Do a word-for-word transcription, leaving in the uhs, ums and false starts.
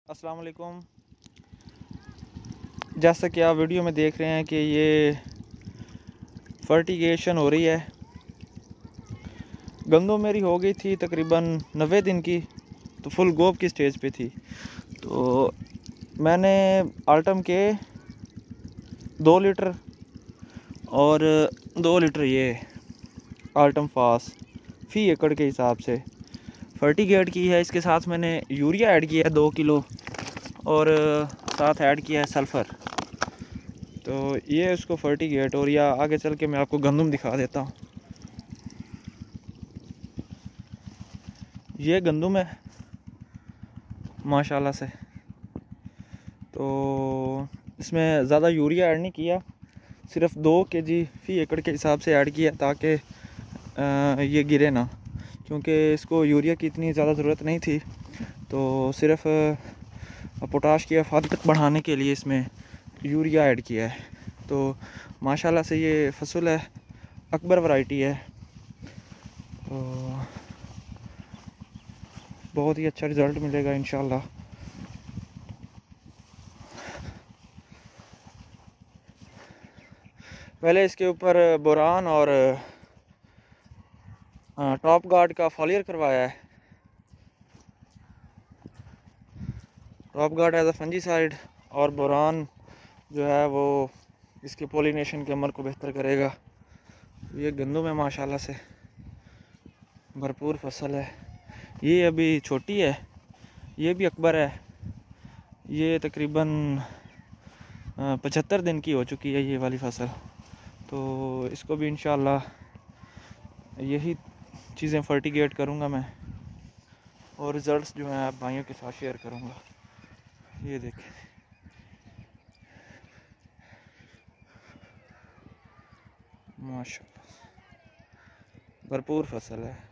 अस्सलाम वालेकुम। जैसा कि आप वीडियो में देख रहे हैं कि ये फर्टिगेशन हो रही है। गंदम मेरी हो गई थी तकरीबन नब्बे दिन की, तो फुल गोब की स्टेज पे थी। तो मैंने आल्टम के दो लीटर और दो लीटर ये आल्टम फास फी एकड़ के हिसाब से फर्टिगेट की है। इसके साथ मैंने यूरिया ऐड किया है दो किलो और साथ ऐड किया है सल्फ़र। तो ये उसको फर्टिगेट, और या आगे चल के मैं आपको गंदम दिखा देता हूँ। ये गंदम है माशाल्लाह से। तो इसमें ज़्यादा यूरिया ऐड नहीं किया, सिर्फ दो के जी फी एकड़ के हिसाब से ऐड किया ताकि ये गिरे ना, क्योंकि इसको यूरिया की इतनी ज़्यादा ज़रूरत नहीं थी। तो सिर्फ पोटाश की अफादत बढ़ाने के लिए इसमें यूरिया ऐड किया है। तो माशाल्लाह से ये फसल है, अकबर वैरायटी है। तो बहुत ही अच्छा रिज़ल्ट मिलेगा इंशाल्लाह। पहले इसके ऊपर बोरान और टॉप गार्ड का फॉलियर करवाया है। Top guard as a fungicide और बोरान जो है वो इसके पोलिनेशन के अमल को बेहतर करेगा। ये गंदम है माशाल्लाह से, भरपूर फसल है। ये अभी छोटी है, ये भी अकबर है। ये तकरीबन पचहत्तर दिन की हो चुकी है ये वाली फसल। तो इसको भी इंशाल्लाह यही चीज़ें फर्टिगेट करूँगा मैं, और रिज़ल्ट्स जो हैं आप भाइयों के साथ शेयर करूँगा। ये देखें, माशाल्लाह भरपूर फसल है।